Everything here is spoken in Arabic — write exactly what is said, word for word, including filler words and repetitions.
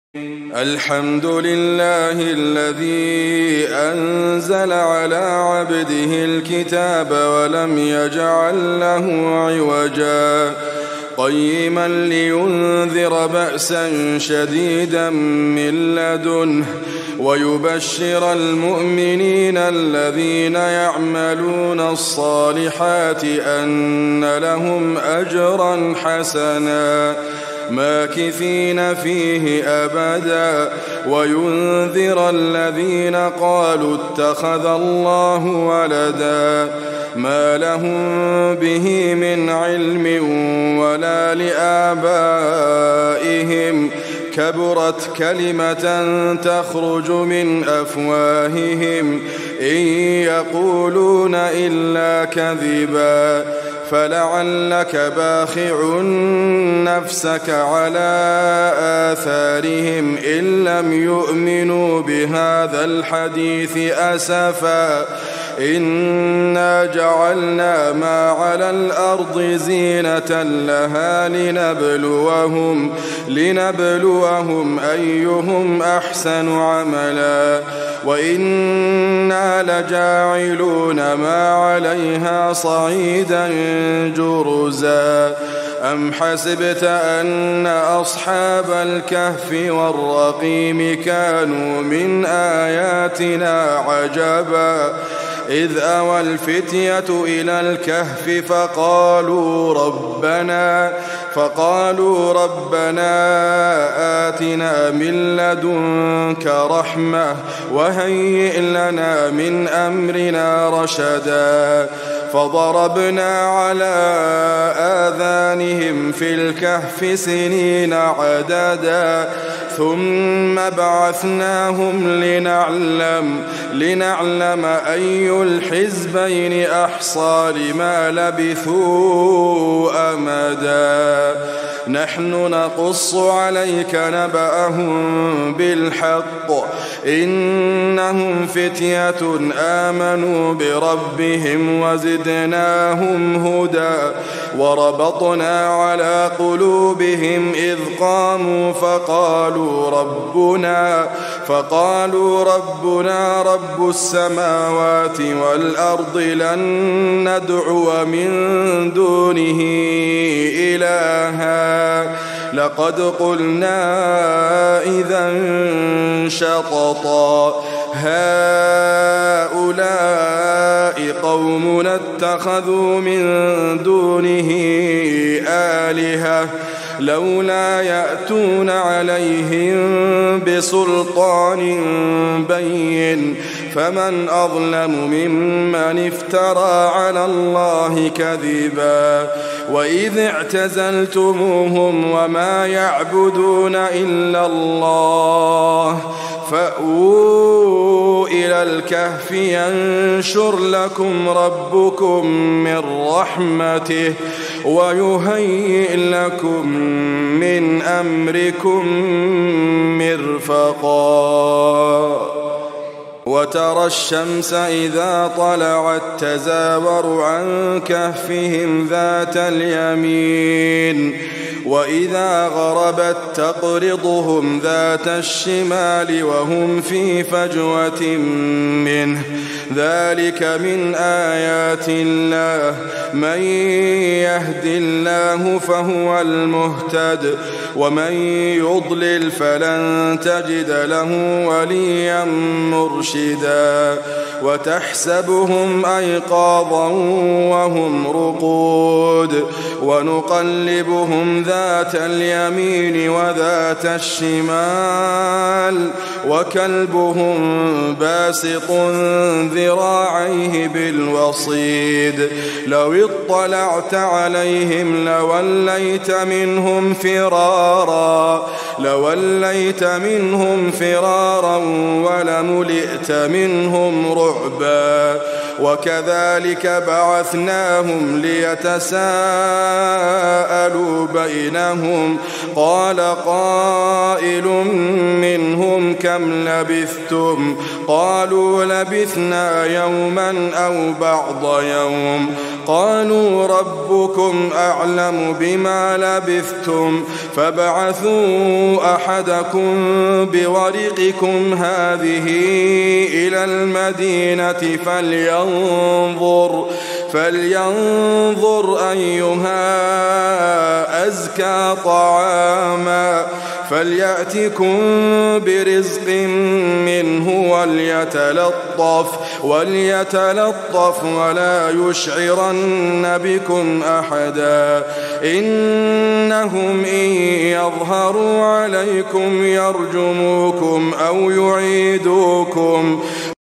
الحمد لله الذي أنزل على عبده الكتاب ولم يجعل له عوجا قيما لينذر بأسا شديدا من لدنه ويبشر المؤمنين الذين يعملون الصالحات أن لهم أجرا حسنا ماكثين فيه أبدا وينذر الذين قالوا اتخذ الله ولدا ما لهم به من علم ولا لآبائهم كبرت كلمة تخرج من أفواههم إن يقولون إلا كذبا فلعلك باخع نفسك على آثارهم إن لم يؤمنوا بهذا الحديث أسفا إنا جعلنا ما على الأرض زينة لها لنبلوهم, لنبلوهم أيهم أحسن عملا وإنا لجاعلون ما عليها صعيدا جرزا أم حسبت أن أصحاب الكهف والرقيم كانوا من آياتنا عجبا إذ أوى الفتية إلى الكهف فقالوا ربنا فقالوا ربنا آتنا من لدنك رحمة وهيئ لنا من أمرنا رشدا فضربنا على آذانهم في الكهف سنين عددا ثم بعثناهم لنعلم لنعلم أي الحزبين أحصى لما لبثوا أمدا نحن نقص عليك نبأهم بالحق إنهم فتية آمنوا بربهم وزدناهم هدى وربطنا على قلوبهم إذ قاموا فقالوا ربنا فقالوا ربنا رب السماوات والأرض لن ندعو من دونه إلها لقد قلنا إذا شططا هؤلاء قومنا اتخذوا من دونه آلهة لولا يأتون عليهم بسلطان بين فمن أظلم ممن افترى على الله كذبا وإذ اعتزلتموهم وما يعبدون إلا الله فأووا إلى الكهف ينشر لكم ربكم من رحمته ويهيئ لكم من أمركم مرفقا وترى الشمس إذا طلعت تزاور عن كهفهم ذات اليمين وإذا غربت تقرضهم ذات الشمال وهم في فجوة منه ذلك من آيات الله من يهد الله فهو المهتد ومن يضلل فلن تجد له وليا مرشدا وتحسبهم أيقاظا وهم رقود ونقلبهم ذات اليمين وذات الشمال وكلبهم باسط ذراعيه بالوصيد لو اطلعت عليهم لوليت منهم فرارا لوليت منهم فرارا ولملئت منهم رعبا وكذلك بعثناهم ليتساءلوا بينهم قال قائل منهم كم لبثتم قالوا لبثنا يوما أو بعض يوم قالوا ربكم أعلم بما لبثتم فابعثوا أحدكم بورقكم هذه إلى المدينة فلينظر فلينظر أيها أزكى طعاما فليأتكم برزق منه وليتلطف وليتلطف ولا يشعرن بكم أحدا إنهم إن يظهروا عليكم يرجموكم أو يعيدوكم